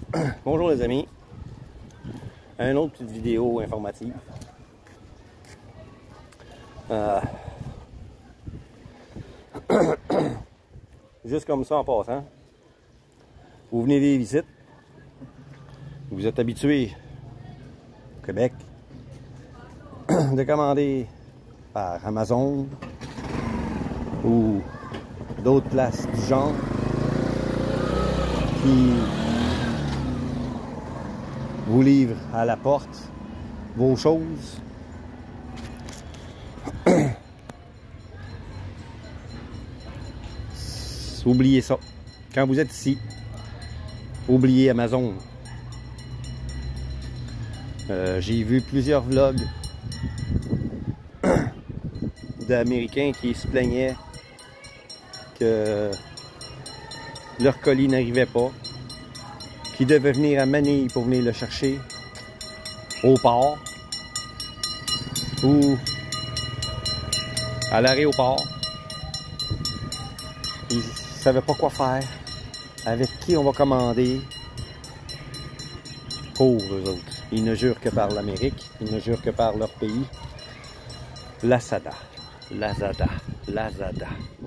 Bonjour les amis, une autre petite vidéo informative. Juste comme ça en passant, vous venez vivre ici, vous êtes habitué au Québec de commander par Amazon ou d'autres places du genre qui vous livrent à la porte vos choses. Oubliez ça. Quand vous êtes ici, oubliez Amazon. J'ai vu plusieurs vlogs d'Américains qui se plaignaient que leur colis n'arrivait pas, qui devaient venir à Manille pour venir le chercher au port ou à l'aéroport. Ils ne savaient pas quoi faire, avec qui on va commander. Pauvres eux autres. Ils ne jurent que par l'Amérique, ils ne jurent que par leur pays. Lazada, Lazada, Lazada.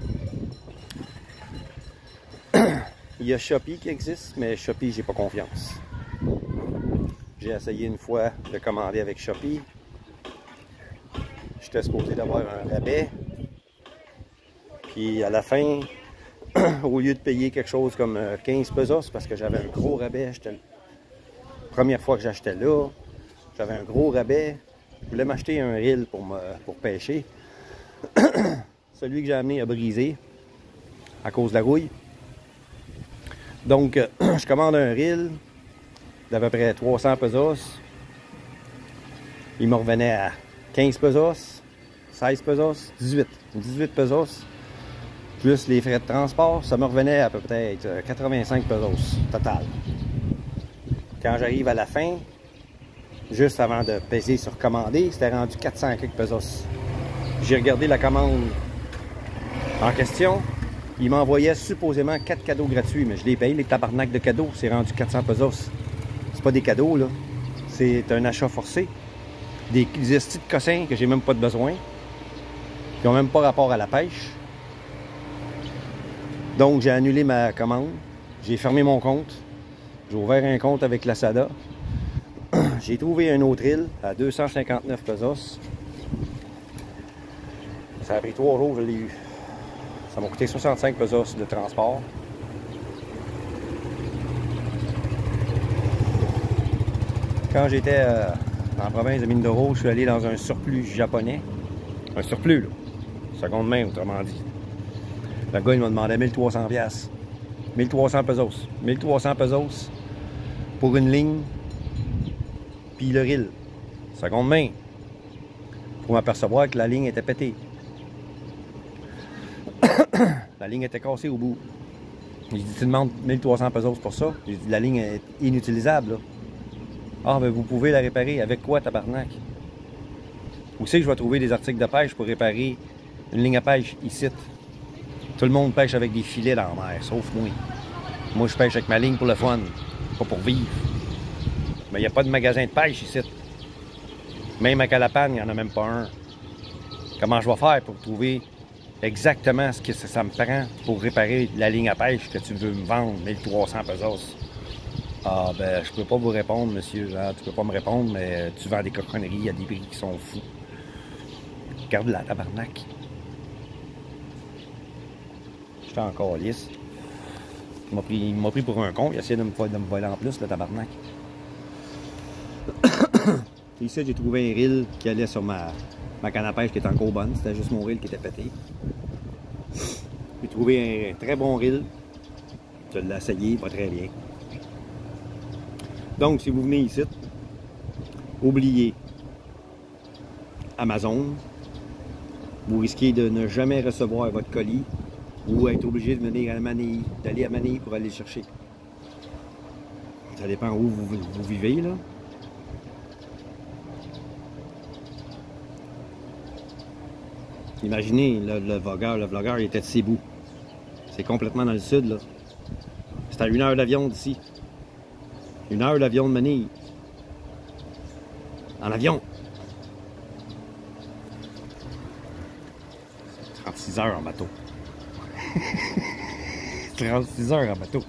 Il y a Shopee qui existe, mais Shopee, j'ai pas confiance. J'ai essayé une fois de commander avec Shopee. J'étais supposé d'avoir un rabais. Puis à la fin, au lieu de payer quelque chose comme 15 pesos, parce que j'avais un gros rabais, première fois que j'achetais là, j'avais un gros rabais. Je voulais m'acheter un reel pour pêcher. Celui que j'ai amené a brisé à cause de la rouille. Donc, je commande un reel d'à peu près 300 pesos. Il me revenait à 15 pesos, 16 pesos, 18 pesos. Plus les frais de transport, ça me revenait à peu près 85 pesos total. Quand j'arrive à la fin, juste avant de peser sur commander, c'était rendu 400 quelques pesos. J'ai regardé la commande en question. Il m'envoyait supposément 4 cadeaux gratuits, mais je les paye, les tabarnak de cadeaux. C'est rendu 400 pesos. C'est pas des cadeaux, là. C'est un achat forcé. Des estis de cossins que j'ai même pas de besoin. Qui n'ont même pas rapport à la pêche. Donc, j'ai annulé ma commande. J'ai fermé mon compte. J'ai ouvert un compte avec Lazada. J'ai trouvé un autre île à 259 pesos. Ça a pris 3 jours, je l'ai eu. Ça m'a coûté 65 pesos de transport. Quand j'étais en province de Mindoro, je suis allé dans un surplus japonais. Un surplus, là. Seconde main, autrement dit. Le gars, il m'a demandé 1300 piastres. 1300 pesos. 1300 pesos pour une ligne, puis le reel. Seconde main. Pour m'apercevoir que la ligne était pétée. La ligne était cassée au bout. J'ai dit, tu demandes 1300 pesos pour ça? J'ai dit, la ligne est inutilisable, là. Ah, ben vous pouvez la réparer. Avec quoi, tabarnak? Où c'est que je vais trouver des articles de pêche pour réparer une ligne à pêche ici? Tout le monde pêche avec des filets dans la mer, sauf moi. Moi, je pêche avec ma ligne pour le fun, pas pour vivre. Mais il n'y a pas de magasin de pêche ici. Même à Calapan, il n'y en a même pas un. Comment je vais faire pour trouver exactement ce que ça me prend pour réparer la ligne à pêche que tu veux me vendre, 1300 pesos? Ah, ben, je peux pas vous répondre, monsieur. Genre, tu peux pas me répondre, mais tu vends des cochonneries à des prix qui sont fous. Regarde la tabarnak. J'étais encore lisse. Il m'a pris pour un con. Il a essayé de me voler en plus, le tabarnak. Ici, j'ai trouvé un reel qui allait sur ma canne à pêche qui était encore bonne. C'était juste mon reel qui était pété. J'ai trouvé un très bon reel. Je l'ai essayé, pas très bien. Donc, si vous venez ici, oubliez Amazon. Vous risquez de ne jamais recevoir votre colis ou être obligé de venir à Manille, d'aller à Manille pour aller le chercher. Ça dépend où vous vivez, là. Imaginez, le vlogueur, il était de Cebu. C'est complètement dans le sud, là. C'est à 1 heure d'avion d'ici. 1 heure d'avion de Manille. En avion. 36 heures en bateau. 36 heures en bateau.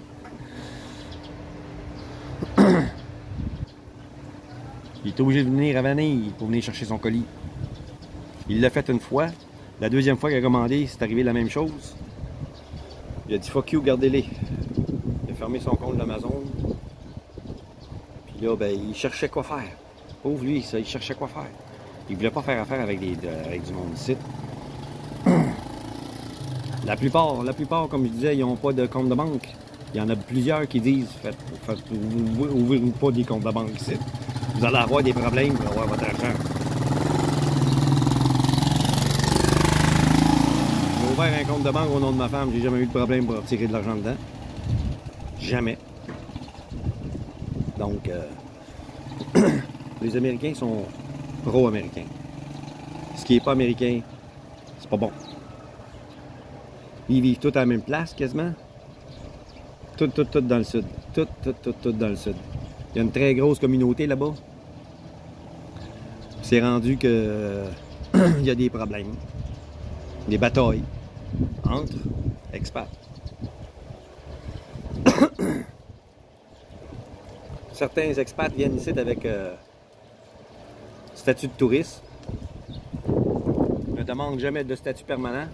Il est obligé de venir à Manille pour venir chercher son colis. Il l'a fait une fois. La deuxième fois qu'il a commandé, c'est arrivé la même chose. Il a dit fuck you, gardez-les. Il a fermé son compte d'Amazon. Puis là, ben, il cherchait quoi faire. Pauvre lui, ça, il cherchait quoi faire. Il voulait pas faire affaire avec du monde ici. La plupart, comme je disais, ils n'ont pas de compte de banque. Il y en a plusieurs qui disent ouvrez-vous pas des comptes de banque ici. Vous allez avoir des problèmes pour avoir votre argent. J'ai ouvert un compte de banque au nom de ma femme, j'ai jamais eu de problème pour retirer de l'argent dedans. Jamais. Donc, les Américains sont pro-américains. Ce qui n'est pas américain, c'est pas bon. Ils vivent tous à la même place, quasiment. Tout dans le sud. Tout dans le sud. Il y a une très grosse communauté là-bas. C'est rendu que il y a des problèmes. Des batailles entre expats. Certains expats viennent ici avec statut de touriste. Ne demandent jamais de statut permanent.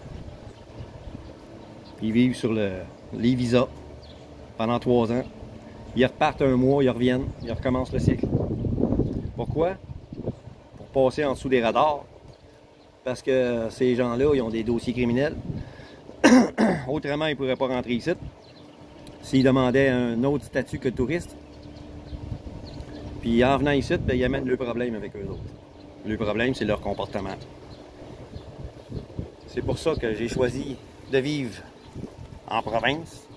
Ils vivent sur les visas pendant 3 ans. Ils repartent un mois, ils reviennent, ils recommencent le cycle. Pourquoi? Pour passer en dessous des radars. Parce que ces gens-là, ils ont des dossiers criminels. Autrement, ils ne pourraient pas rentrer ici. S'ils demandaient un autre statut que touriste. Puis en venant ici, ben, ils amènent le problème avec eux autres. Le problème, c'est leur comportement. C'est pour ça que j'ai choisi de vivre en province.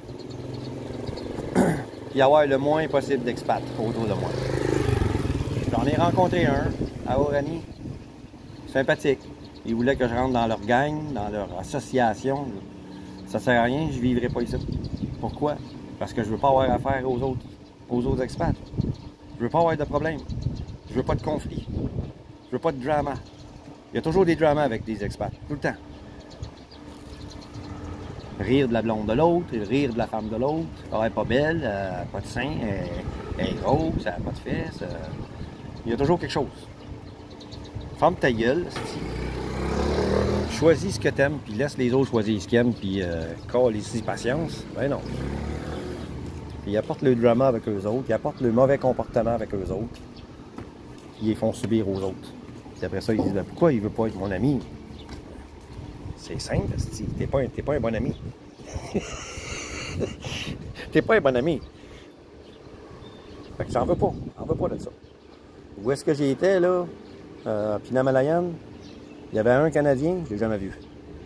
Puis avoir le moins possible d'expats autour de moi. J'en ai rencontré un à Oranie. Sympathique. Ils voulaient que je rentre dans leur gang, dans leur association. Ça sert à rien, je ne vivrai pas ici. Pourquoi? Parce que je ne veux pas avoir affaire aux autres expats. Je ne veux pas avoir de problème. Je ne veux pas de conflit. Je ne veux pas de drama. Il y a toujours des dramas avec des expats, tout le temps. Rire de la blonde de l'autre, rire de la femme de l'autre. Elle n'est pas belle, elle n'a pas de seins, elle est grosse, elle n'a pas de fesses. Il y a toujours quelque chose. Ferme ta gueule, choisis ce que t'aimes, puis laisse les autres choisir ce qu'ils aiment, puis call ici patience. Ben non. Puis ils apportent le drama avec eux autres, ils apportent le mauvais comportement avec eux autres, puis ils les font subir aux autres. Puis après ça, ils disent ben, pourquoi il veut pas être mon ami? C'est simple, t'es pas un bon ami. T'es pas un bon ami. Fait que j'en veux pas. J'en veux pas de ça. Où est-ce que j'étais, là? Pinamalayan, il y avait un Canadien, je l'ai jamais vu.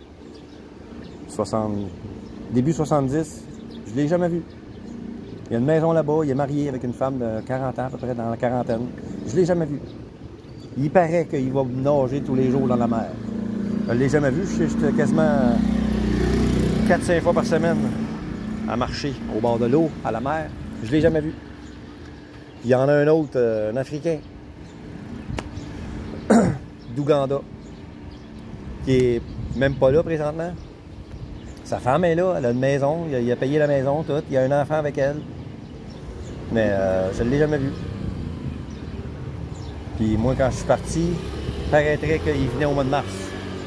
Début 70, je l'ai jamais vu. Il y a une maison là-bas, il est marié avec une femme de 40 ans, à peu près dans la quarantaine. Je l'ai jamais vu. Il paraît qu'il va nager tous les jours dans la mer. Je l'ai jamais vu, j'étais quasiment 4-5 fois par semaine à marcher au bord de l'eau, à la mer. Je l'ai jamais vu. Il y en a un autre, un Africain, d'Ouganda, qui est même pas là présentement. Sa femme est là, elle a une maison, il a payé la maison, tout. Il y a un enfant avec elle. Mais je ne l'ai jamais vu. Puis moi, quand je suis parti, il paraîtrait qu'il venait au mois de mars.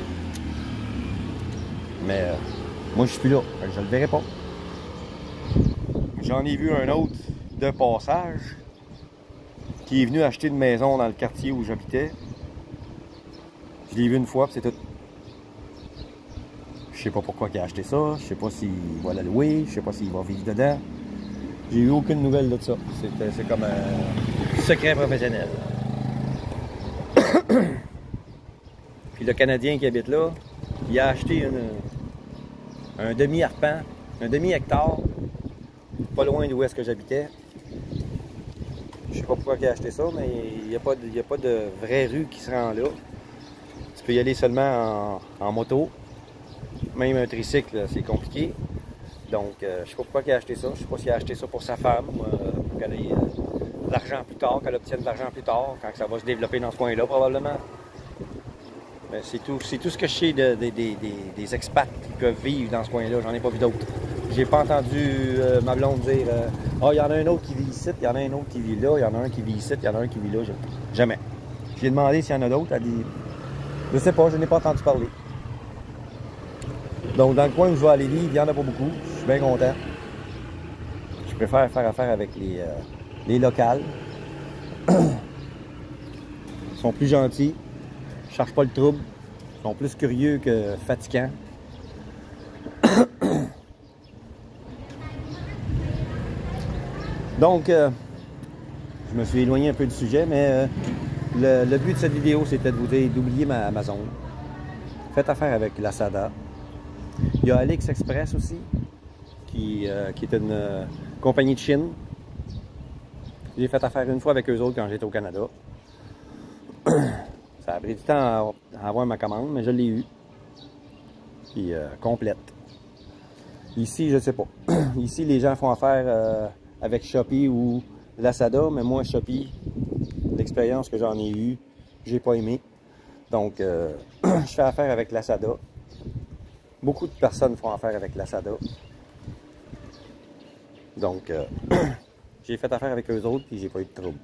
Mais moi, je suis plus là, je ne le verrai pas. J'en ai vu un autre de passage qui est venu acheter une maison dans le quartier où j'habitais. Je l'ai vu une fois, puis c'est tout. Je sais pas pourquoi il a acheté ça, je sais pas s'il va la louer, je sais pas s'il va vivre dedans. J'ai eu aucune nouvelle de ça. C'est comme un secret professionnel. Puis le Canadien qui habite là, il a acheté un demi-arpent, un demi-hectare, pas loin d'où est-ce que j'habitais. Je sais pas pourquoi il a acheté ça, mais il n'y a pas de vraie rue qui se rend là. Tu peux y aller seulement en moto. Même un tricycle, c'est compliqué. Donc, je sais pas pourquoi il a acheté ça. Je sais pas s'il a acheté ça pour sa femme, qu'elle ait de l'argent plus tard, qu'elle obtienne de l'argent plus tard, quand ça va se développer dans ce coin-là probablement. C'est tout ce que je sais des expats qui peuvent vivre dans ce coin-là. J'en ai pas vu d'autres. J'ai pas entendu ma blonde dire « Ah, il y en a un autre qui vit ici, il y en a un autre qui vit là, il y en a un qui vit ici, il y en a un qui vit là. » Jamais. J'ai demandé s'il y en a d'autres. Elle dit « Je sais pas, je n'ai pas entendu parler. » Donc, dans le coin où je vais aller vivre, il n'y en a pas beaucoup. Je suis bien content. Je préfère faire affaire avec les locales. Ils sont plus gentils. Ils ne cherchent pas le trouble. Ils sont plus curieux que fatigants. Donc, je me suis éloigné un peu du sujet, mais le but de cette vidéo, c'était de vous dire d'oublier ma zone. Faites affaire avec Lazada. Il y a AliExpress aussi, qui est une compagnie de Chine. J'ai fait affaire une fois avec eux autres quand j'étais au Canada. Ça a pris du temps à avoir ma commande, mais je l'ai eu. Puis complète. Ici, je sais pas. Ici, les gens font affaire avec Shopee ou Lazada, mais moi, Shopee, l'expérience que j'en ai eue, j'ai pas aimé. Donc, je fais affaire avec Lazada. Beaucoup de personnes font affaire avec Lazada. Donc, j'ai fait affaire avec eux autres et j'ai pas eu de trouble.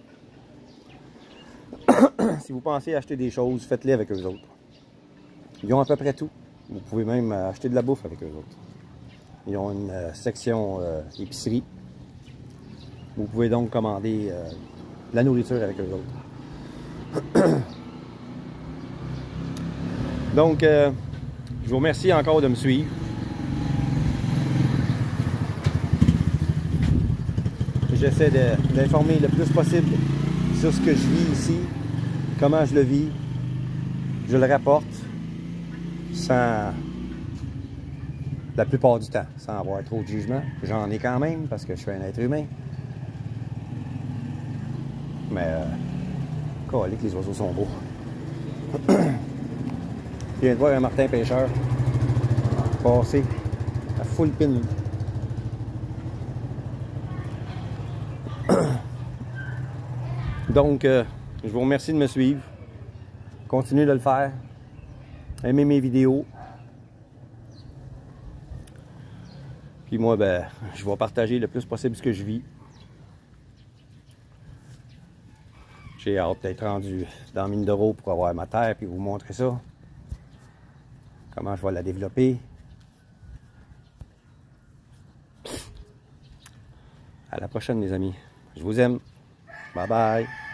Si vous pensez acheter des choses, faites-les avec eux autres. Ils ont à peu près tout. Vous pouvez même acheter de la bouffe avec eux autres. Ils ont une section épicerie. Vous pouvez donc commander la nourriture avec eux autres. Donc, je vous remercie encore de me suivre. J'essaie d'informer le plus possible sur ce que je vis ici, comment je le vis. Je le rapporte sans, la plupart du temps, sans avoir trop de jugement. J'en ai quand même parce que je suis un être humain. Mais, que les oiseaux sont beaux. Je viens de voir un martin pêcheur passer à full pin. Donc, je vous remercie de me suivre. Continuez de le faire. Aimez mes vidéos. Puis moi, ben, je vais partager le plus possible ce que je vis. J'ai hâte d'être rendu dans la mine d'Oro pour avoir ma terre et vous montrer ça. Comment je vais la développer. À la prochaine, les amis. Je vous aime. Bye bye.